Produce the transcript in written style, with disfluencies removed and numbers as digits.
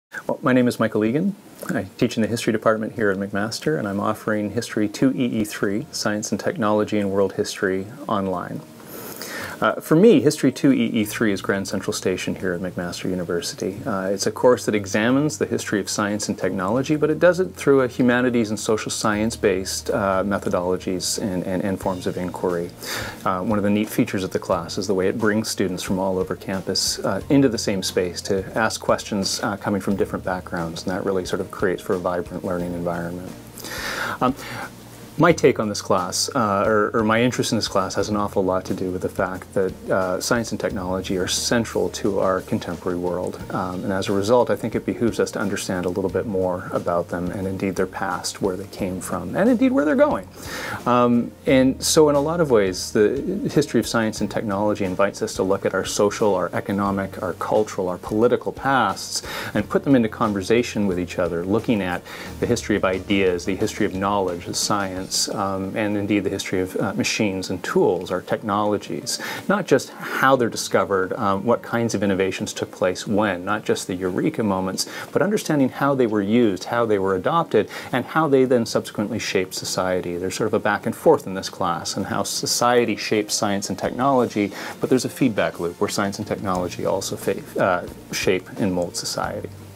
Well, my name is Michael Egan. I teach in the History Department here at McMaster, and I'm offering History 2EE3, Science and Technology and World History, online. For me, History 2EE3 is Grand Central Station here at McMaster University. It's a course that examines the history of science and technology, but it does it through a humanities and social science-based methodologies and forms of inquiry. One of the neat features of the class is the way it brings students from all over campus into the same space to ask questions coming from different backgrounds, and that really sort of creates for a vibrant learning environment. My take on this class, or my interest in this class, has an awful lot to do with the fact that science and technology are central to our contemporary world. And as a result, I think it behooves us to understand a little bit more about them, and indeed their past, where they came from, and indeed where they're going. And so in a lot of ways, the history of science and technology invites us to look at our social, our economic, our cultural, our political pasts, and put them into conversation with each other, looking at the history of ideas, the history of knowledge, of science, and indeed the history of machines and tools, our technologies. Not just how they're discovered, what kinds of innovations took place when, not just the eureka moments, but understanding how they were used, how they were adopted, and how they then subsequently shaped society. There's sort of a back and forth in this class, and how society shapes science and technology, but there's a feedback loop where science and technology also shape and mold society.